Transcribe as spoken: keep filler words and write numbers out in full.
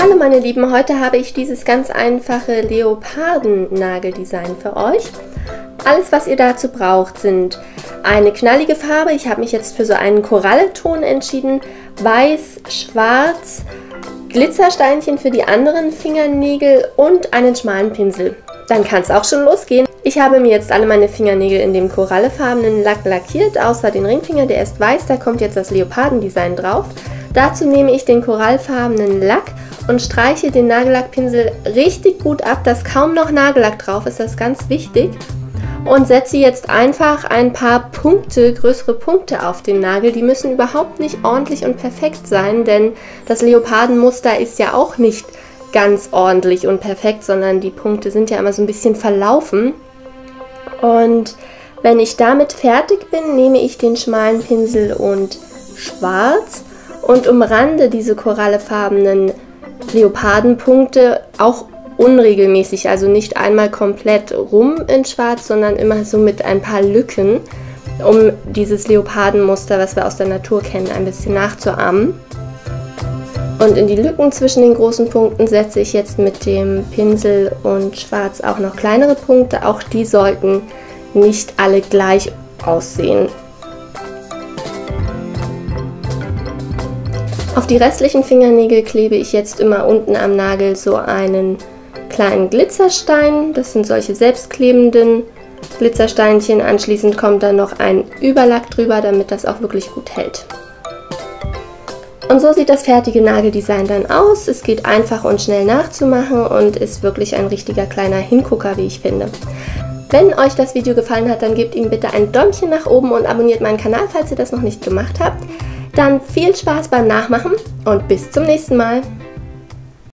Hallo meine Lieben, heute habe ich dieses ganz einfache Leoparden-Nageldesign für euch. Alles, was ihr dazu braucht, sind eine knallige Farbe. Ich habe mich jetzt für so einen Korallenton entschieden. Weiß, schwarz, Glitzersteinchen für die anderen Fingernägel und einen schmalen Pinsel. Dann kann es auch schon losgehen. Ich habe mir jetzt alle meine Fingernägel in dem korallefarbenen Lack lackiert, außer den Ringfinger, der ist weiß, da kommt jetzt das Leopardendesign drauf. Dazu nehme ich den korallfarbenen Lack und streiche den Nagellackpinsel richtig gut ab, dass kaum noch Nagellack drauf ist, das ist ganz wichtig. Und setze jetzt einfach ein paar Punkte, größere Punkte auf den Nagel. Die müssen überhaupt nicht ordentlich und perfekt sein, denn das Leopardenmuster ist ja auch nicht ganz ordentlich und perfekt, sondern die Punkte sind ja immer so ein bisschen verlaufen. Und wenn ich damit fertig bin, nehme ich den schmalen Pinsel und schwarz und umrande diese korallefarbenen Leopardenpunkte auch unregelmäßig, also nicht einmal komplett rum in schwarz, sondern immer so mit ein paar Lücken, um dieses Leopardenmuster, was wir aus der Natur kennen, ein bisschen nachzuahmen. Und in die Lücken zwischen den großen Punkten setze ich jetzt mit dem Pinsel und Schwarz auch noch kleinere Punkte. Auch die sollten nicht alle gleich aussehen. Auf die restlichen Fingernägel klebe ich jetzt immer unten am Nagel so einen kleinen Glitzerstein. Das sind solche selbstklebenden Glitzersteinchen. Anschließend kommt dann noch ein Überlack drüber, damit das auch wirklich gut hält. Und so sieht das fertige Nageldesign dann aus. Es geht einfach und schnell nachzumachen und ist wirklich ein richtiger kleiner Hingucker, wie ich finde. Wenn euch das Video gefallen hat, dann gebt ihm bitte ein Däumchen nach oben und abonniert meinen Kanal, falls ihr das noch nicht gemacht habt. Dann viel Spaß beim Nachmachen und bis zum nächsten Mal.